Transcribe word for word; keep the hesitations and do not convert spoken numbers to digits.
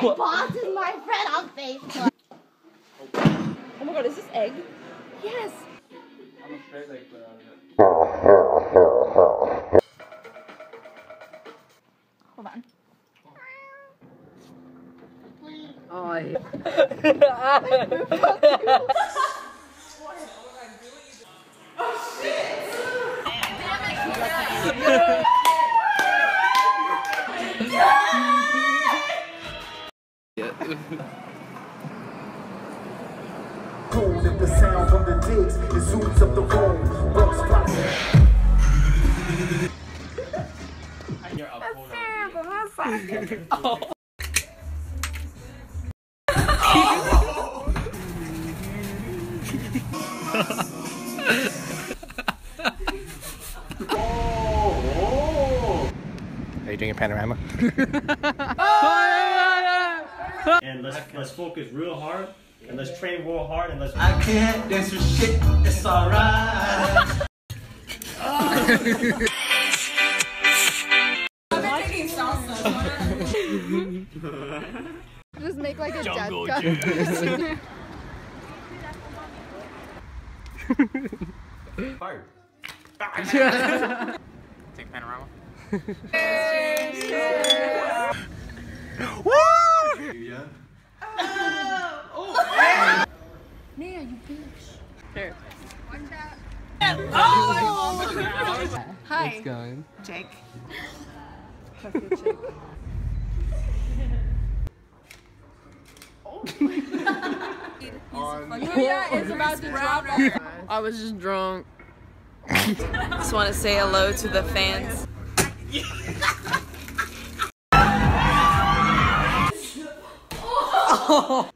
boss is my friend on Facebook. Oh my god, is this egg? Yes. I'm afraid like uh, Hold on. Oh, yeah. Cold if the sound from the digs, it zooms up the room. Bugs fly. That's terrible, my fucking. Oh. Are you doing a panorama? And let's let's focus real hard and let's train real hard and let's. I can't dance for shit, it's alright. Just make like a Jungle death Juice. fire. Take panorama. Cheers! Cheers! Woo! Yeah. Oh! Nia, you bitch. Here. Watch out. Oh! Hi. What's going? Jake. Julia is about to drop her. I was just drunk. Just want to say hello to the fans. Oh.